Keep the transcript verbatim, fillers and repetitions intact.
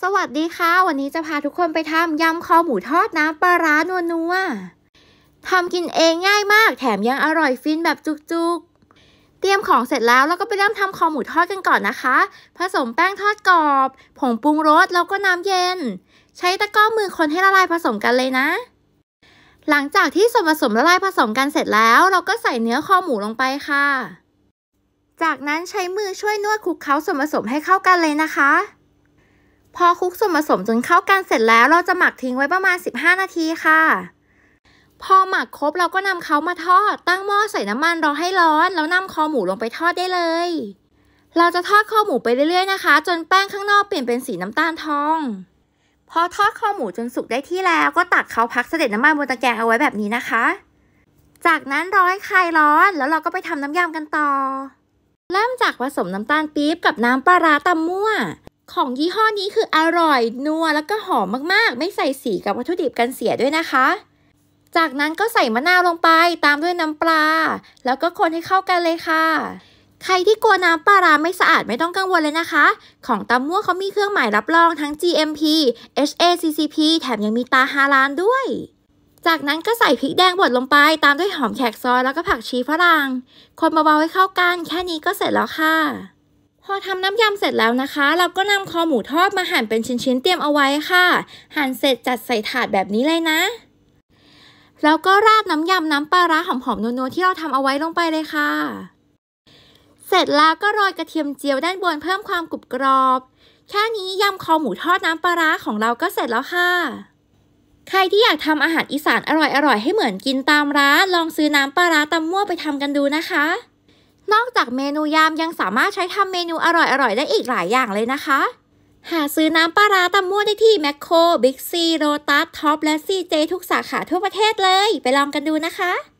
สวัสดีค่ะวันนี้จะพาทุกคนไปทำยำคอหมูทอดน้ำปลาร้านัวๆทำกินเองง่ายมากแถมยังอร่อยฟินแบบจุกๆเตรียมของเสร็จแล้วเราก็ไปเริ่มทำคอหมูทอดกันก่อนนะคะผสมแป้งทอดกรอบผงปรุงรสแล้วก็น้ำเย็นใช้ตะกร้อมือคนให้ละลายผสมกันเลยนะหลังจากที่ส่วนผสมละลายผสมกันเสร็จแล้วเราก็ใส่เนื้อคอหมูลงไปค่ะจากนั้นใช้มือช่วยนวดคลุกเคล้าส่วนผสมให้เข้ากันเลยนะคะพอคลุกส่วนผสมจนเข้ากันเสร็จแล้วเราจะหมักทิ้งไว้ประมาณสิบห้านาทีค่ะพอหมักครบเราก็นำเขามาทอดตั้งหม้อใส่น้ำมันรอให้ร้อนแล้วนำคอหมูลงไปทอดได้เลยเราจะทอดคอหมูไปเรื่อยๆนะคะจนแป้งข้างนอกเปลี่ยนเป็นสีน้ำตาลทองพอทอดคอหมูจนสุกได้ที่แล้วก็ตักเขาพักเสด็จน้ำมันบนตะแกรงเอาไว้แบบนี้นะคะจากนั้นรอให้คลายร้อนแล้วเราก็ไปทำน้ำยำกันต่อเริ่มจากผสมน้ำตาลปี๊บกับน้ำปลาร้าตำมั่วของยี่ห้อนี้คืออร่อยนัวแล้วก็หอมมากๆไม่ใส่สีกับวัตถุดิบกันเสียด้วยนะคะจากนั้นก็ใส่มะนาวลงไปตามด้วยน้ำปลาแล้วก็คนให้เข้ากันเลยค่ะใครที่กลัวน้ำปลาร้าไม่สะอาดไม่ต้องกังวลเลยนะคะของตำมั่วเขามีเครื่องหมายรับรองทั้ง จี เอ็ม พี เอช เอ ซี ซี พี แถมยังมีตาฮาลาลด้วยจากนั้นก็ใส่พริกแดงบดลงไปตามด้วยหอมแขกซอยแล้วก็ผักชีฝรั่งคนเบาๆให้เข้ากันแค่นี้ก็เสร็จแล้วค่ะพอทำน้ำยำเสร็จแล้วนะคะเราก็นำคอหมูทอดมาหั่นเป็นชิ้นๆเตรียมเอาไว้ค่ะหั่นเสร็จจัดใส่ถาดแบบนี้เลยนะแล้วก็ราดน้ำยำน้ำปลาร้าหอมๆนัวๆที่เราทำเอาไว้ลงไปเลยค่ะเสร็จแล้วก็โรยกระเทียมเจียวด้านบนเพิ่มความกรุบกรอบแค่นี้ยำคอหมูทอดน้ำปลาร้าของเราก็เสร็จแล้วค่ะใครที่อยากทำอาหารอีสานอร่อยๆให้เหมือนกินตามร้านลองซื้อน้ำปลาร้าตำมั่วไปทำกันดูนะคะนอกจากเมนูยำยังสามารถใช้ทำเมนูอร่อยๆได้อีกหลายอย่างเลยนะคะหาซื้อน้ำปลาร้าตำมั่วได้ที่แมคโคร บิ๊กซี โลตัส ท็อปและ ซี เจ ทุกสาขาทั่วประเทศเลยไปลองกันดูนะคะ